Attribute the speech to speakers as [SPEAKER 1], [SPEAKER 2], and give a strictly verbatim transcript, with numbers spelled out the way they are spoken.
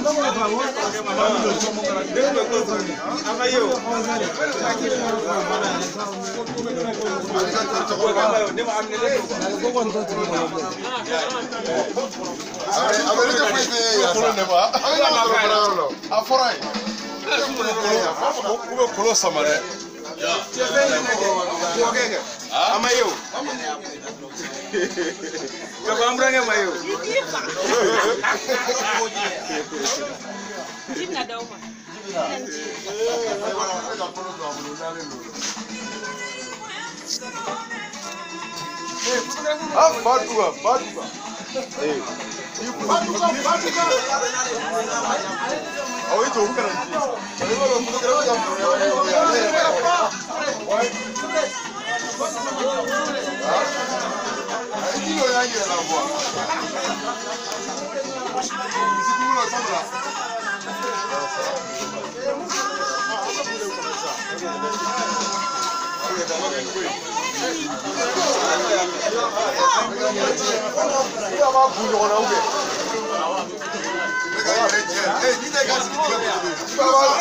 [SPEAKER 1] Amayo. Kabambranga mayo.
[SPEAKER 2] Jina dauma.
[SPEAKER 1] Ah, badua, badua. Eh. Badua, badua. Oh, itu bukan nanti. Hiyo yangi na bwa. Msikumulo sana. Hey,